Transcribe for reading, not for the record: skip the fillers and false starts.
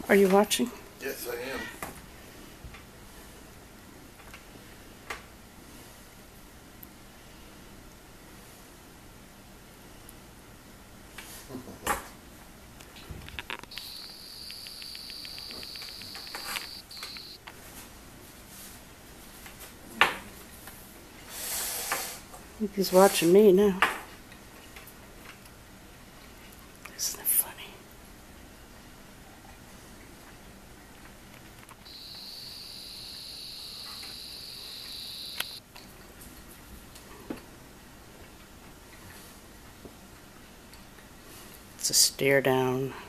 Are you watching? Yes, I am. I think he's watching me now. Isn't it funny? It's a stare down.